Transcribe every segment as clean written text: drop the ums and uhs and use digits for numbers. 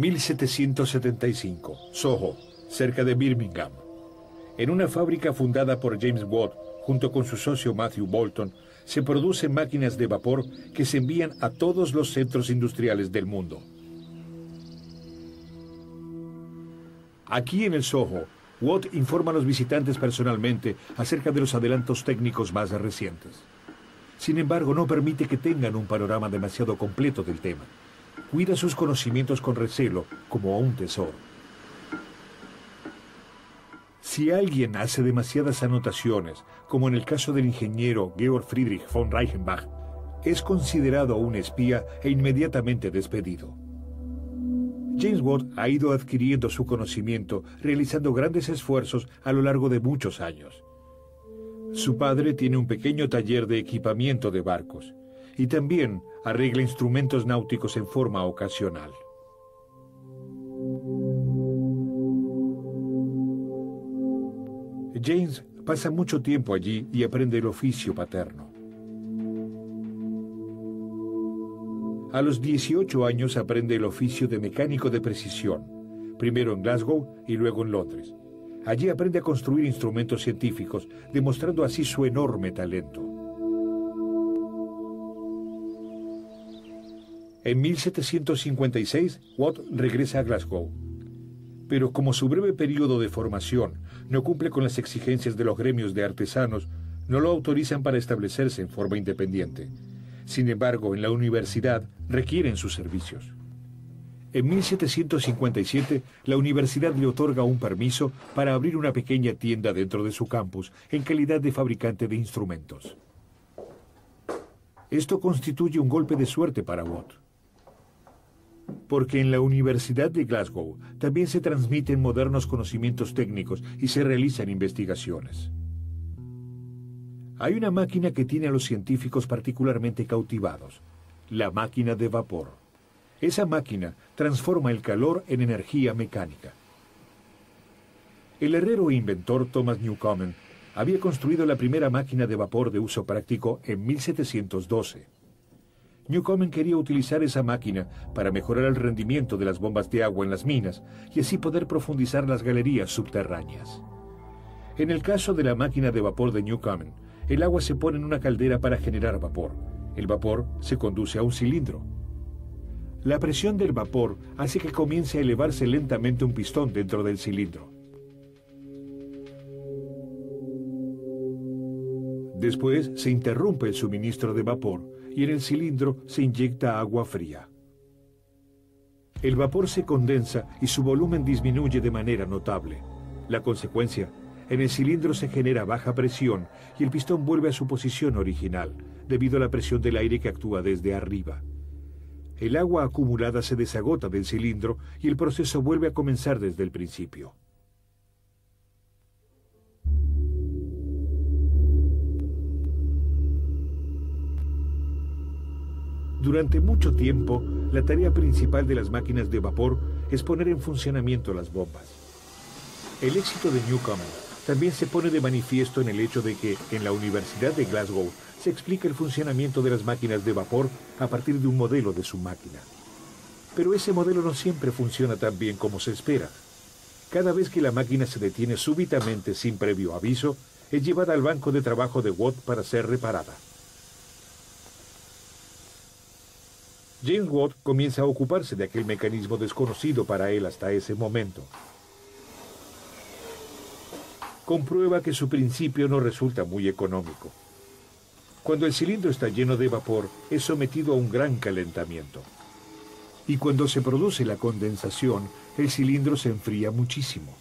1775, Soho, cerca de Birmingham. En una fábrica fundada por James Watt, junto con su socio Matthew Boulton, se producen máquinas de vapor que se envían a todos los centros industriales del mundo. Aquí en el Soho, Watt informa a los visitantes personalmente acerca de los adelantos técnicos más recientes. Sin embargo, no permite que tengan un panorama demasiado completo del tema. Cuida sus conocimientos con recelo, como a un tesoro. Si alguien hace demasiadas anotaciones, como en el caso del ingeniero Georg Friedrich von Reichenbach, es considerado un espía e inmediatamente despedido. James Watt ha ido adquiriendo su conocimiento, realizando grandes esfuerzos a lo largo de muchos años. Su padre tiene un pequeño taller de equipamiento de barcos y también arregla instrumentos náuticos en forma ocasional. James pasa mucho tiempo allí y aprende el oficio paterno. A los 18 años aprende el oficio de mecánico de precisión, primero en Glasgow y luego en Londres. Allí aprende a construir instrumentos científicos, demostrando así su enorme talento. En 1756, Watt regresa a Glasgow. Pero como su breve periodo de formación no cumple con las exigencias de los gremios de artesanos, no lo autorizan para establecerse en forma independiente. Sin embargo, en la universidad requieren sus servicios. En 1757, la universidad le otorga un permiso para abrir una pequeña tienda dentro de su campus en calidad de fabricante de instrumentos. Esto constituye un golpe de suerte para Watt, porque en la Universidad de Glasgow también se transmiten modernos conocimientos técnicos y se realizan investigaciones. Hay una máquina que tiene a los científicos particularmente cautivados, la máquina de vapor. Esa máquina transforma el calor en energía mecánica. El herrero e inventor Thomas Newcomen había construido la primera máquina de vapor de uso práctico en 1712. Newcomen quería utilizar esa máquina para mejorar el rendimiento de las bombas de agua en las minas y así poder profundizar las galerías subterráneas. En el caso de la máquina de vapor de Newcomen, el agua se pone en una caldera para generar vapor. El vapor se conduce a un cilindro. La presión del vapor hace que comience a elevarse lentamente un pistón dentro del cilindro. Después se interrumpe el suministro de vapor y en el cilindro se inyecta agua fría. El vapor se condensa y su volumen disminuye de manera notable. La consecuencia, en el cilindro se genera baja presión y el pistón vuelve a su posición original, debido a la presión del aire que actúa desde arriba. El agua acumulada se desagota del cilindro y el proceso vuelve a comenzar desde el principio. Durante mucho tiempo, la tarea principal de las máquinas de vapor es poner en funcionamiento las bombas. El éxito de Newcomen también se pone de manifiesto en el hecho de que en la Universidad de Glasgow se explica el funcionamiento de las máquinas de vapor a partir de un modelo de su máquina. Pero ese modelo no siempre funciona tan bien como se espera. Cada vez que la máquina se detiene súbitamente sin previo aviso, es llevada al banco de trabajo de Watt para ser reparada. James Watt comienza a ocuparse de aquel mecanismo desconocido para él hasta ese momento. Comprueba que su principio no resulta muy económico. Cuando el cilindro está lleno de vapor, es sometido a un gran calentamiento. Y cuando se produce la condensación, el cilindro se enfría muchísimo.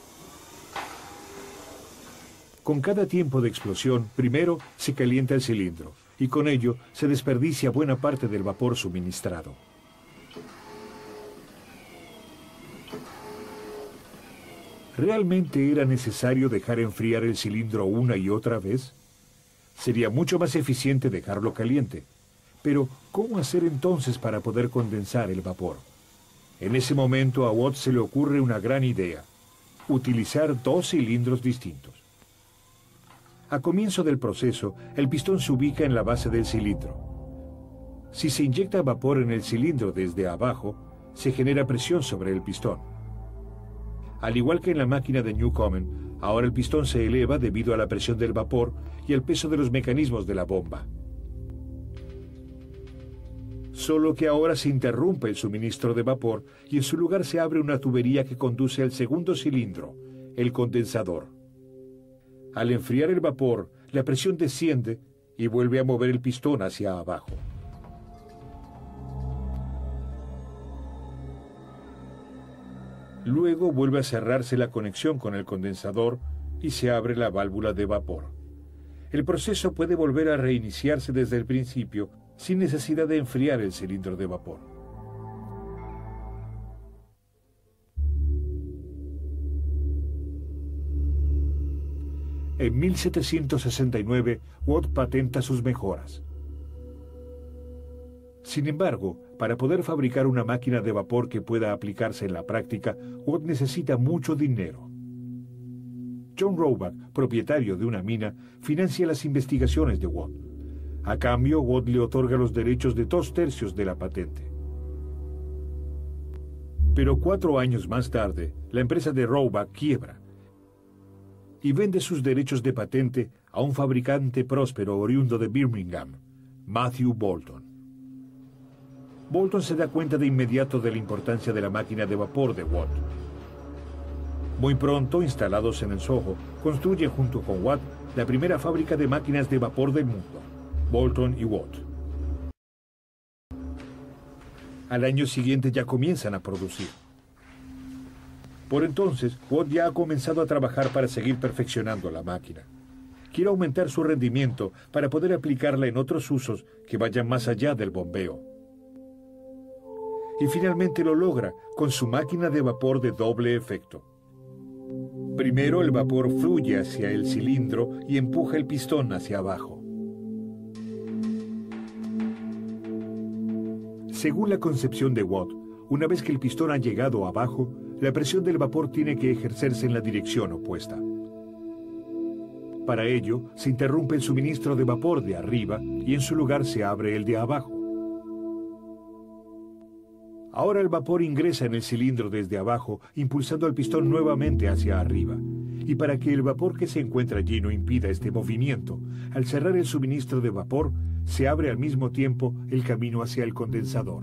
Con cada tiempo de explosión, primero se calienta el cilindro, y con ello se desperdicia buena parte del vapor suministrado. ¿Realmente era necesario dejar enfriar el cilindro una y otra vez? Sería mucho más eficiente dejarlo caliente. Pero, ¿cómo hacer entonces para poder condensar el vapor? En ese momento a Watt se le ocurre una gran idea: utilizar dos cilindros distintos. A comienzo del proceso, el pistón se ubica en la base del cilindro. Si se inyecta vapor en el cilindro desde abajo, se genera presión sobre el pistón. Al igual que en la máquina de Newcomen, ahora el pistón se eleva debido a la presión del vapor y el peso de los mecanismos de la bomba. Solo que ahora se interrumpe el suministro de vapor y en su lugar se abre una tubería que conduce al segundo cilindro, el condensador. Al enfriar el vapor, la presión desciende y vuelve a mover el pistón hacia abajo. Luego vuelve a cerrarse la conexión con el condensador y se abre la válvula de vapor. El proceso puede volver a reiniciarse desde el principio sin necesidad de enfriar el cilindro de vapor. En 1769, Watt patenta sus mejoras. Sin embargo, para poder fabricar una máquina de vapor que pueda aplicarse en la práctica, Watt necesita mucho dinero. John Roebuck, propietario de una mina, financia las investigaciones de Watt. A cambio, Watt le otorga los derechos de 2/3 de la patente. Pero 4 años más tarde, la empresa de Roebuck quiebra y vende sus derechos de patente a un fabricante próspero oriundo de Birmingham, Matthew Boulton. Boulton se da cuenta de inmediato de la importancia de la máquina de vapor de Watt. Muy pronto, instalados en el Soho, construyen junto con Watt la primera fábrica de máquinas de vapor del mundo, Boulton y Watt. Al año siguiente ya comienzan a producir. Por entonces, Watt ya ha comenzado a trabajar para seguir perfeccionando la máquina. Quiere aumentar su rendimiento para poder aplicarla en otros usos que vayan más allá del bombeo. Y finalmente lo logra con su máquina de vapor de doble efecto. Primero el vapor fluye hacia el cilindro y empuja el pistón hacia abajo. Según la concepción de Watt, una vez que el pistón ha llegado abajo, la presión del vapor tiene que ejercerse en la dirección opuesta. Para ello, se interrumpe el suministro de vapor de arriba y en su lugar se abre el de abajo. Ahora el vapor ingresa en el cilindro desde abajo, impulsando al pistón nuevamente hacia arriba. Y para que el vapor que se encuentra allí no impida este movimiento, al cerrar el suministro de vapor, se abre al mismo tiempo el camino hacia el condensador.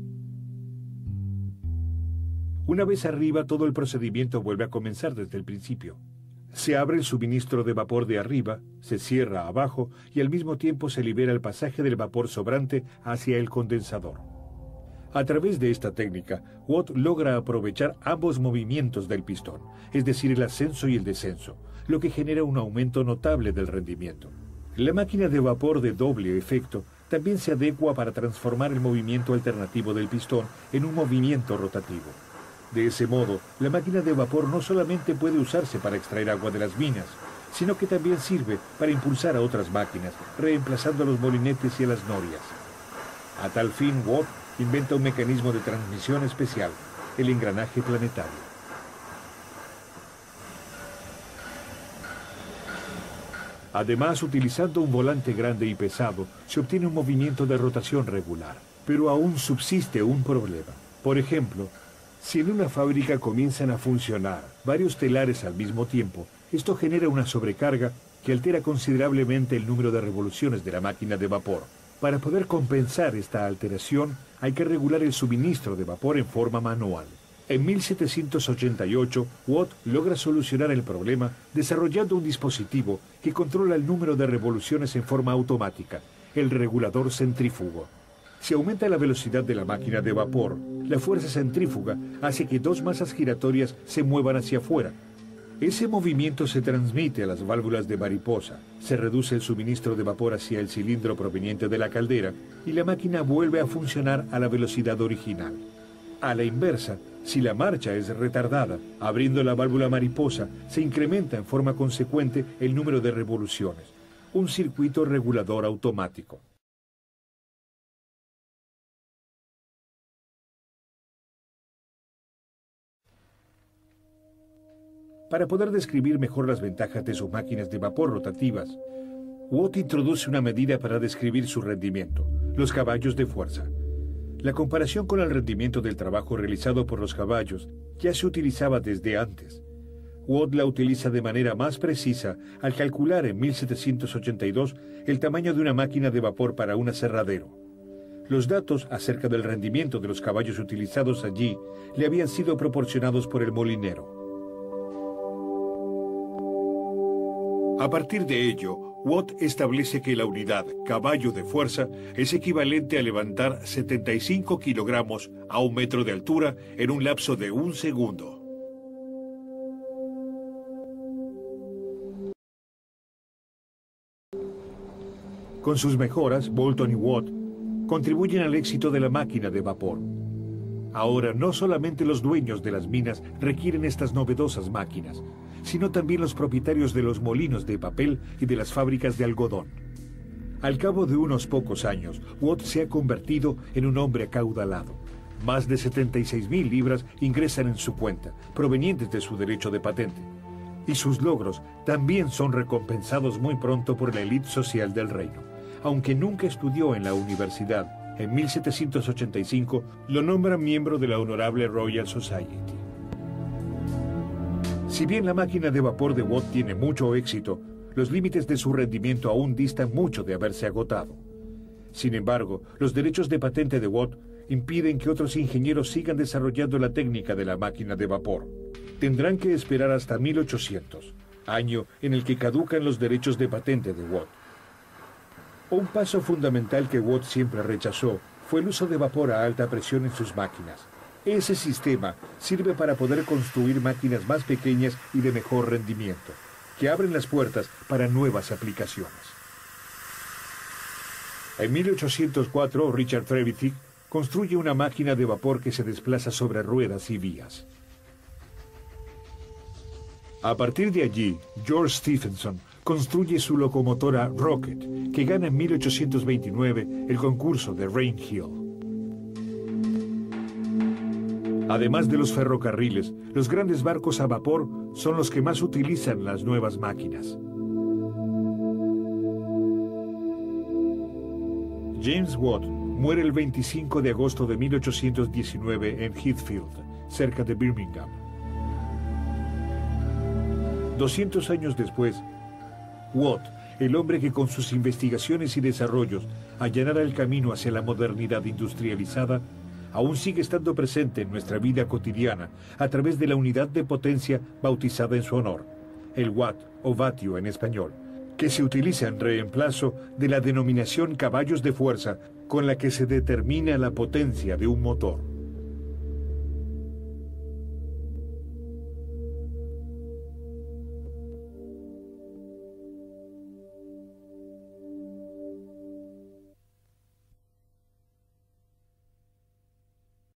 Una vez arriba, todo el procedimiento vuelve a comenzar desde el principio. Se abre el suministro de vapor de arriba, se cierra abajo y al mismo tiempo se libera el pasaje del vapor sobrante hacia el condensador. A través de esta técnica, Watt logra aprovechar ambos movimientos del pistón, es decir, el ascenso y el descenso, lo que genera un aumento notable del rendimiento. La máquina de vapor de doble efecto también se adecua para transformar el movimiento alternativo del pistón en un movimiento rotativo. De ese modo, la máquina de vapor no solamente puede usarse para extraer agua de las minas, sino que también sirve para impulsar a otras máquinas, reemplazando a los molinetes y a las norias. A tal fin, Watt inventa un mecanismo de transmisión especial, el engranaje planetario. Además, utilizando un volante grande y pesado, se obtiene un movimiento de rotación regular. Pero aún subsiste un problema. Por ejemplo, si en una fábrica comienzan a funcionar varios telares al mismo tiempo, esto genera una sobrecarga que altera considerablemente el número de revoluciones de la máquina de vapor. Para poder compensar esta alteración, hay que regular el suministro de vapor en forma manual. En 1788, Watt logra solucionar el problema desarrollando un dispositivo que controla el número de revoluciones en forma automática, el regulador centrífugo. Si aumenta la velocidad de la máquina de vapor, la fuerza centrífuga hace que dos masas giratorias se muevan hacia afuera. Ese movimiento se transmite a las válvulas de mariposa, se reduce el suministro de vapor hacia el cilindro proveniente de la caldera y la máquina vuelve a funcionar a la velocidad original. A la inversa, si la marcha es retardada, abriendo la válvula mariposa, se incrementa en forma consecuente el número de revoluciones, un circuito regulador automático. Para poder describir mejor las ventajas de sus máquinas de vapor rotativas, Watt introduce una medida para describir su rendimiento, los caballos de fuerza. La comparación con el rendimiento del trabajo realizado por los caballos ya se utilizaba desde antes. Watt la utiliza de manera más precisa al calcular en 1782 el tamaño de una máquina de vapor para un aserradero. Los datos acerca del rendimiento de los caballos utilizados allí le habían sido proporcionados por el molinero. A partir de ello, Watt establece que la unidad caballo de fuerza es equivalente a levantar 75 kilogramos a 1 metro de altura en un lapso de 1 segundo. Con sus mejoras, Boulton y Watt contribuyen al éxito de la máquina de vapor. Ahora, no solamente los dueños de las minas requieren estas novedosas máquinas, sino también los propietarios de los molinos de papel y de las fábricas de algodón. Al cabo de unos pocos años, Watt se ha convertido en un hombre acaudalado. Más de 76.000 libras ingresan en su cuenta, provenientes de su derecho de patente. Y sus logros también son recompensados muy pronto por la élite social del reino. Aunque nunca estudió en la universidad, en 1785 lo nombran miembro de la Honorable Royal Society. Si bien la máquina de vapor de Watt tiene mucho éxito, los límites de su rendimiento aún distan mucho de haberse agotado. Sin embargo, los derechos de patente de Watt impiden que otros ingenieros sigan desarrollando la técnica de la máquina de vapor. Tendrán que esperar hasta 1800, año en el que caducan los derechos de patente de Watt. Un paso fundamental que Watt siempre rechazó fue el uso de vapor a alta presión en sus máquinas. Ese sistema sirve para poder construir máquinas más pequeñas y de mejor rendimiento, que abren las puertas para nuevas aplicaciones. En 1804, Richard Trevithick construye una máquina de vapor que se desplaza sobre ruedas y vías. A partir de allí, George Stephenson construye su locomotora Rocket, que gana en 1829 el concurso de Rainhill. Además de los ferrocarriles, los grandes barcos a vapor son los que más utilizan las nuevas máquinas. James Watt muere el 25 de agosto de 1819 en Heathfield, cerca de Birmingham. 200 años después, Watt, el hombre que con sus investigaciones y desarrollos allanara el camino hacia la modernidad industrializada, aún sigue estando presente en nuestra vida cotidiana a través de la unidad de potencia bautizada en su honor, el watt o vatio en español, que se utiliza en reemplazo de la denominación caballos de fuerza con la que se determina la potencia de un motor.